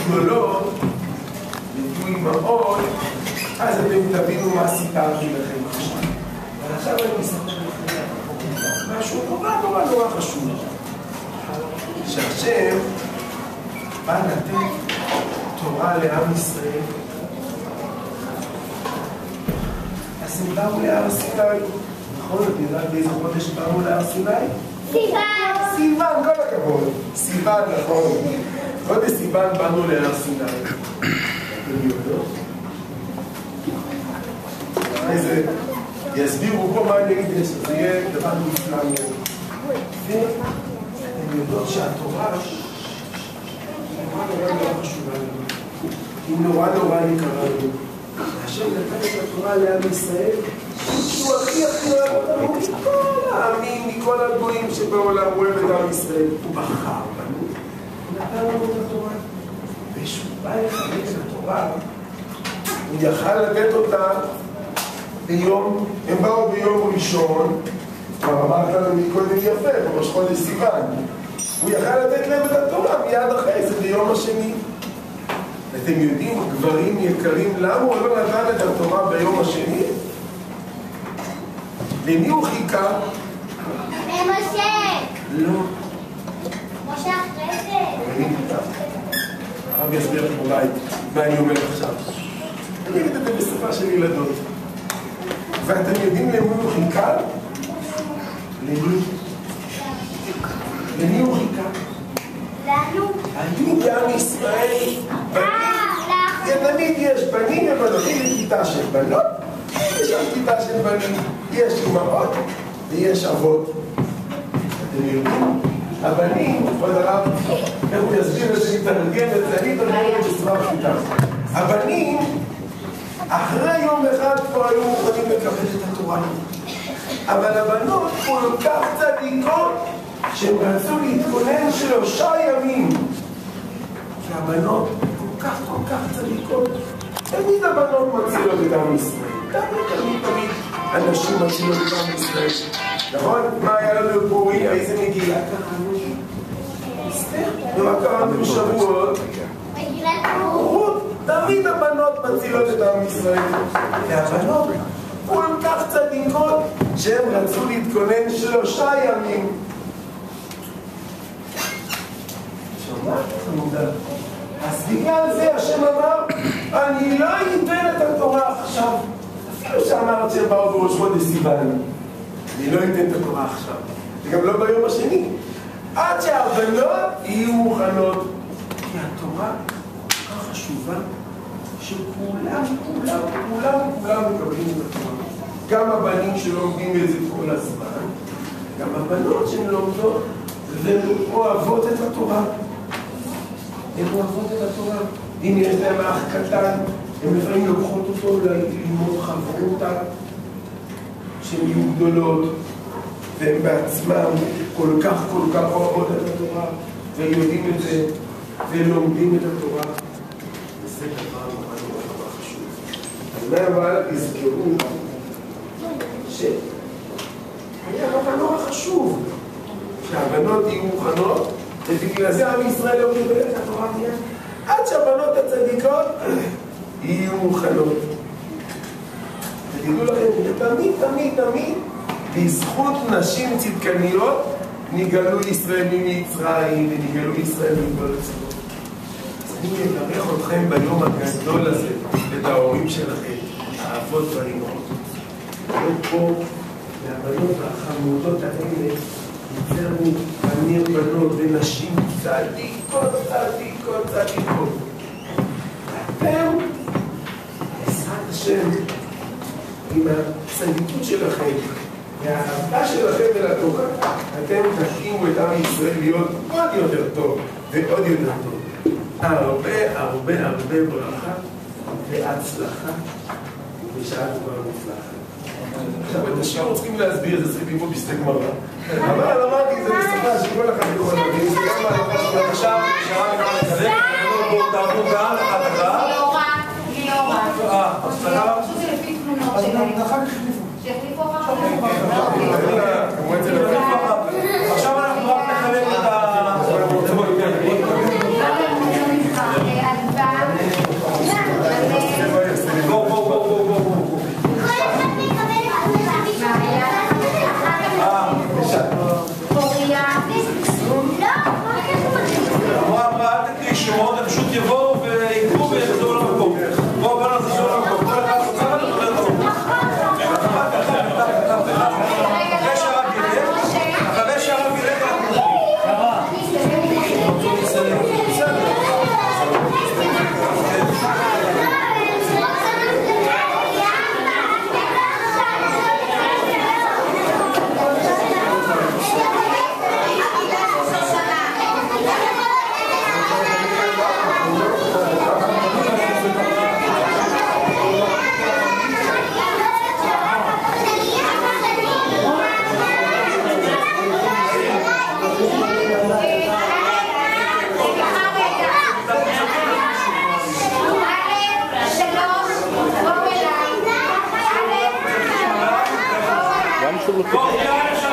גדולות, ותהיו אימהות, אז אתם תבינו מה סיפרתי לכם עכשיו. אבל עכשיו אני מספר לכם משהו נורא חשוב. שהשם בא לתת תורה לעם ישראל, אז הם באו להר סיני. נכון, את יודעת באיזה חודש באו להר סיני? סיוון, כל הכבוד. סיוון, נכון. חודש סיוון באנו להר סיני. אתם יודעות? אחרי זה יסבירו פה מה אני אגיד, זה יהיה דבר נפלא מאוד. ואתם יודעות שהתורה נורא חשובה לנו. היא נורא יקרה לנו. השם נתן את התורה לעם ישראל, שהוא הכי אוהב אותנו מכל העמים, מכל הגויים שבעולם אוהב את עם ישראל. הוא בחר בנו, הוא נתן לנו את התורה. ושהוא בא לחלק את התורה, הוא יכל לתת אותה ביום, הם באו ביום ראשון, כבר אמרת לנו מקודם יפה, בראש חודש סיוון. הוא יכל לתת להם את התורה מיד אחרי זה ביום השני. אתם יודעים, גברים יקרים, למה הוא לא נתן את התורה ביום השני? למי הוא חיכה? למשה. לא. משה אחרי זה. הרב יסביר לך אולי מה אני אומר עכשיו. אני אגיד את זה בשפה של ילדות. ואתם יודעים למי הוא חיכה? למי? למי הוא חיכה? לנו. היו בעם ישראל בנים. תמיד יש בנים ובנות. יש כיתה של בנות, יש גם כיתה של בנים. יש אמהות ויש אבות. אתם יודעים? הבנים, עוד הרב, איך הוא יסביר את זה, מתרגם את זה, אני תרגם את זה בצורה פשוטה. הבנים, אחרי יום אחד כבר היו מוכנים לקבל את התורה. אבל הבנות כל כך צדיקות שהם רצו להתכונן 3 ימים. כי הבנות כל כך צדיקות. תמיד הבנות מצילות את עם ישראל. תמיד אנשים מצילות את עם ישראל. נכון? מה היה לנו בפורים? איזה מגילה קראנו? אסתר. ומה קראנו בשבועות? מגילת רות. תמיד הבנות מצילות את עם ישראל. והבנות כל כך צדיקות שהם רצו להתכונן 3 ימים. שמעת חמודה? אז בגלל זה השם אמר, אני לא אתן את התורה עכשיו. אפילו שאמרת שהם באו בראש חודש סיוון, אני לא אתן את התורה עכשיו. וגם לא ביום השני. עד שהבנות יהיו מוכנות. כי התורה כל כך חשובה, שכולם מקבלים את התורה. גם הבנים שלומדים את זה כל הזמן, גם הבנות שלומדות ואוהבות את התורה. הן אוהבות את התורה. אם יש להם אח קטן, הם לפעמים לוקחות אותו ללמוד חברותה, שהן יהיו גדולות, והם בעצמם כל כך אוהבות את התורה, ויודעים את זה, ולומדים את התורה. וזה דבר נורא חשוב. אבל יזכרו שהיה נורא חשוב שהבנות יהיו מוכנות, ובגלל זה עם ישראל לא קיבל את התורה מיד. עד שהבנות הצדיקות יהיו מוכנות. ותדעו לכם, תמיד, בזכות נשים צדקניות, נגאלו ישראל ממצרים, ונגאלו ישראל מכל הצורות. אז אני מברך אתכם ביום הגדול הזה, את ההורים שלכם, האבות והאימהות. פה, מהבנות החמודות האלה, יצאנו בנים בנות ונשים צדיקות. אתם, בעזרת השם, עם הצדיקות שלכם והאהבה שלכם אל התורה, אתם תקימו את עם ישראל להיות עוד יותר טוב ועוד יותר טוב. הרבה ברכה והצלחה בשעה טובה מוצלחת. עכשיו את השיעור צריכים להסביר, זה צריך לבוא בשדה גמרא. אבל אמרתי, זה בשפה שכל אחד יכול להבין, זה גם ההלכה של עכשיו, שעה וכמה לחזק, אנחנו תעברו גם לחתכה. ליאורה. סליחה? זה לפי תמונות שלהם. שהחליפו אחר כך. עכשיו אנחנו רק נחלק את ה... שמות, הם פשוט יבואו ויקחו ויחזרו למקום. בואו בואו נחזור למקום. כל אחד חוזר וחוזר למקום. אחרי שהרב ילך Vamos sobre o